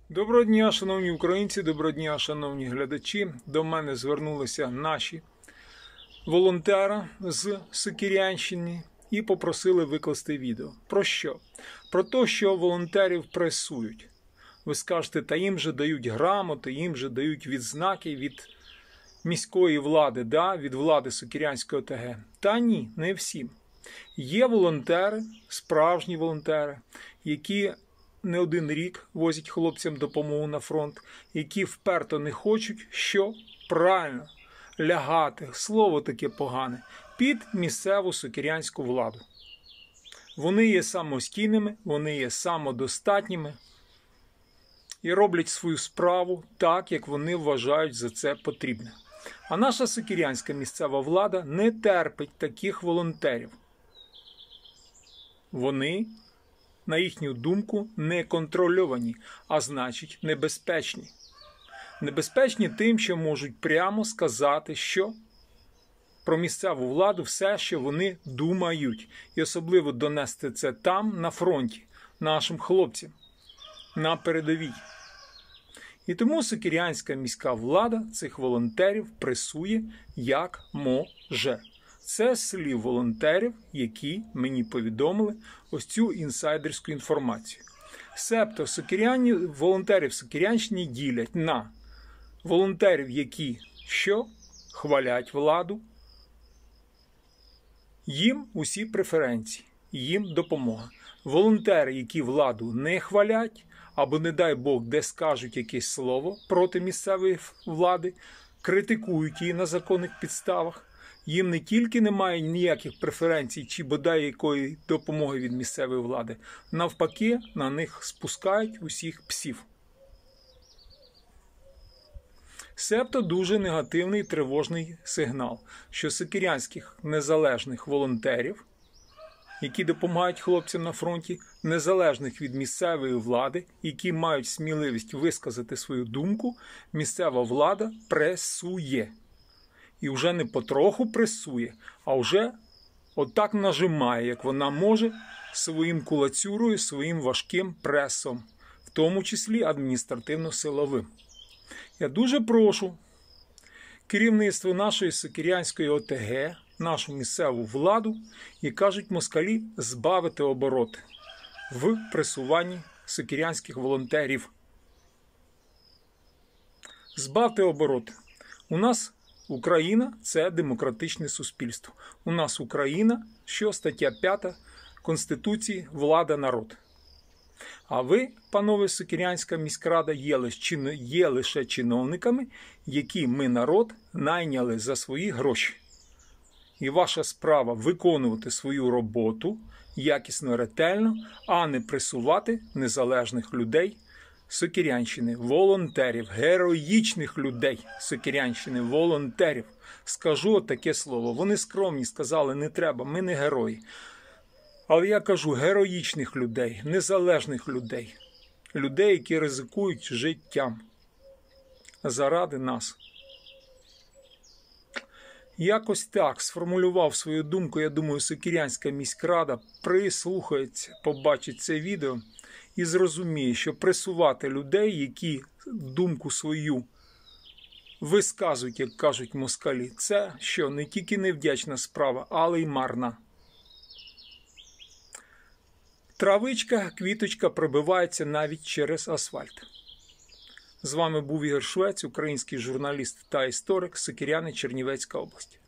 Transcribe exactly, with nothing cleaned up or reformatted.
Доброго дня, шановні українці, доброго дня, шановні глядачі. До мене звернулися наші волонтери з Сокирянщини і попросили викласти відео. Про що? Про те, що волонтерів пресують. Ви скажете, та їм же дають грамоти, їм же дають відзнаки від міської влади, да? Від влади Сокирянської ОТГ. Та ні, не всім. Є волонтери, справжні волонтери, які не один рік возять хлопцям допомогу на фронт, які вперто не хочуть, що правильно лягати, слово таке погане, під місцеву сокирянську владу. Вони є самостійними, вони є самодостатніми і роблять свою справу так, як вони вважають за це потрібне. А наша сокирянська місцева влада не терпить таких волонтерів. Вони, на їхню думку, не контрольовані, а значить небезпечні. Небезпечні тим, що можуть прямо сказати, що про місцеву владу все, що вони думають. І особливо донести це там, на фронті, нашим хлопцям, на передовій. І тому сокирянська міська влада цих волонтерів пресує як може. Це з слів волонтерів, які мені повідомили ось цю інсайдерську інформацію. Себто сокиряні, волонтерів Сокирянщини ділять на волонтерів, які що? Хвалять владу, їм усі преференції, їм допомога. Волонтери, які владу не хвалять, або, не дай Бог, де скажуть якесь слово проти місцевої влади, критикують її на законних підставах, їм не тільки немає ніяких преференцій чи бодай якої допомоги від місцевої влади, навпаки, на них спускають усіх псів. Себто дуже негативний тривожний сигнал, що сокирянських незалежних волонтерів, які допомагають хлопцям на фронті, незалежних від місцевої влади, які мають сміливість висказати свою думку, місцева влада пресує. І вже не потроху пресує, а вже отак нажимає, як вона може, своїм кулацюрою, своїм важким пресом, в тому числі адміністративно-силовим. Я дуже прошу керівництво нашої Сокирянської ОТГ, нашу місцеву владу, і кажуть москалі, збавити обороти в пресуванні сокирянських волонтерів. Збавте обороти. У нас Україна – це демократичне суспільство. У нас Україна, що стаття п'ята Конституції «Влада – народ». А ви, панове Сокирянська міськрада, є лише, є лише чиновниками, які ми, народ, найняли за свої гроші. І ваша справа виконувати свою роботу якісно, ретельно, а не пресувати незалежних людей Сокирянщини, волонтерів, героїчних людей Сокирянщини, волонтерів. Скажу таке слово. Вони скромні, сказали, не треба, ми не герої. Але я кажу героїчних людей, незалежних людей. Людей, які ризикують життям заради нас. Якось так сформулював свою думку, я думаю, Сокирянська міськрада прислухається, побачить це відео і зрозуміє, що пресувати людей, які думку свою висказують, як кажуть москалі, це що не тільки невдячна справа, але й марна. Травичка, квіточка пробивається навіть через асфальт. З вами був Ігор Швець, український журналіст та історик, Сокиряни, Чернівецька область.